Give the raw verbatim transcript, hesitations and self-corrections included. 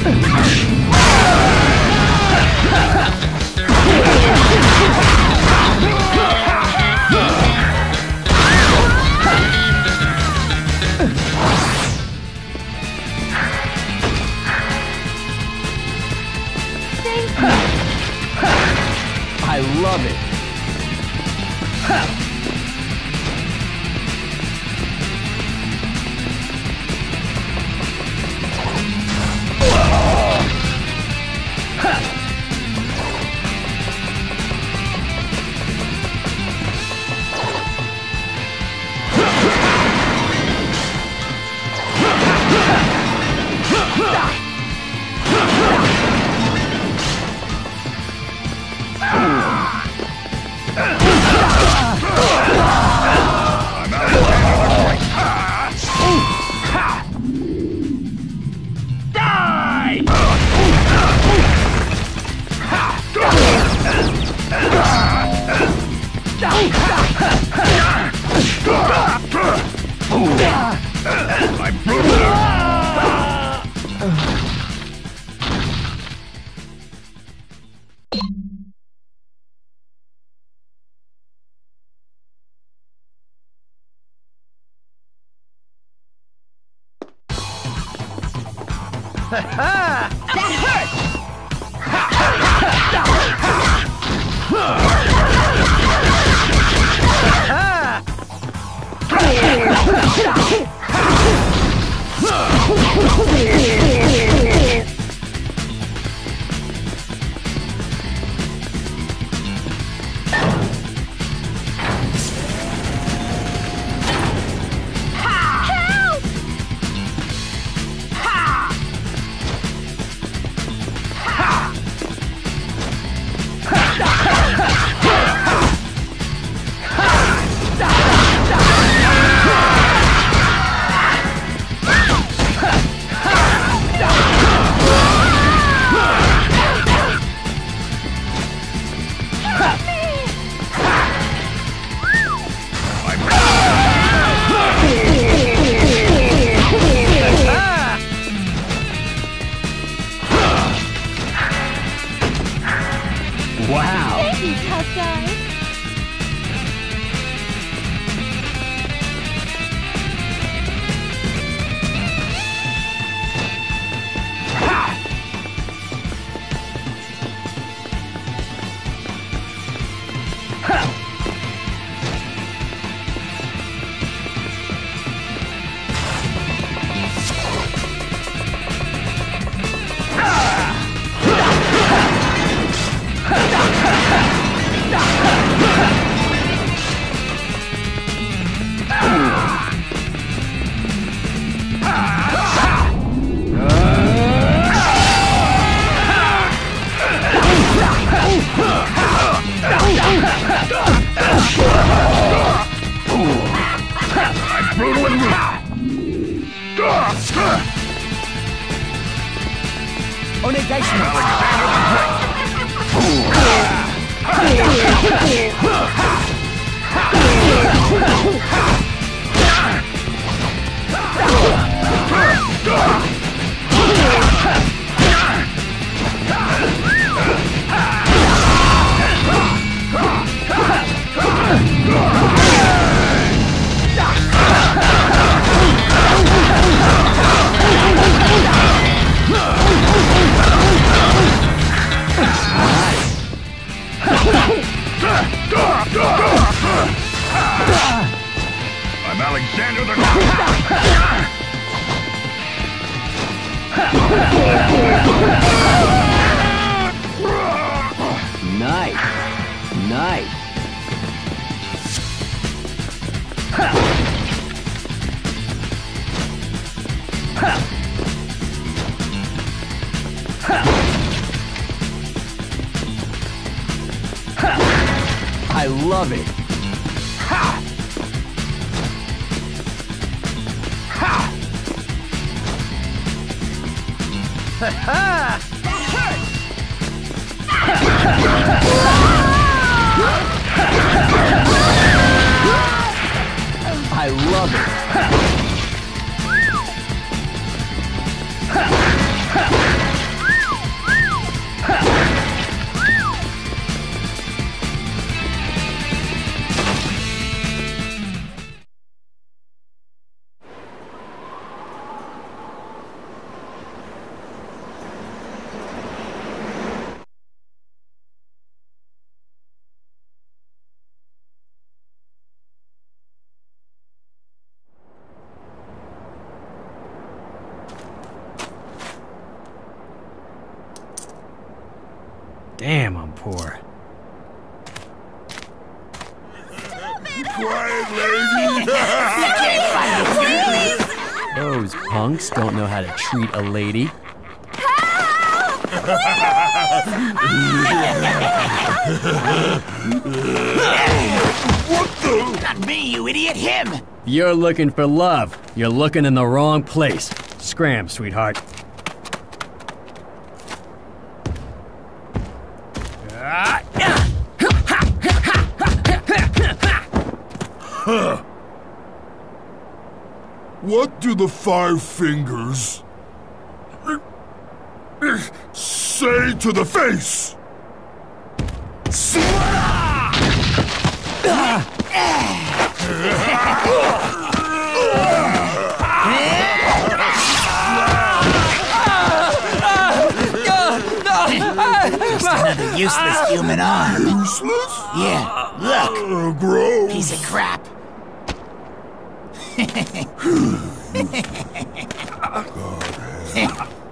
I love it. That hurts! Wow! Thank you, tough guy. I'm brutal and rude. Onegaishimasu. I'm Alexander the Nice. Nice. I love it. Ha! Ha! Ha! That hurts! I love it. Damn, I'm poor. Quiet, lady! Those punks don't know how to treat a lady. What the? Not me, you idiot, him! You're looking for love. You're looking in the wrong place. Scram, sweetheart. Huh. What do the five fingers say to the face? Just another useless human arm. Useless? Yeah, look. Uh, gross. Piece of crap. God.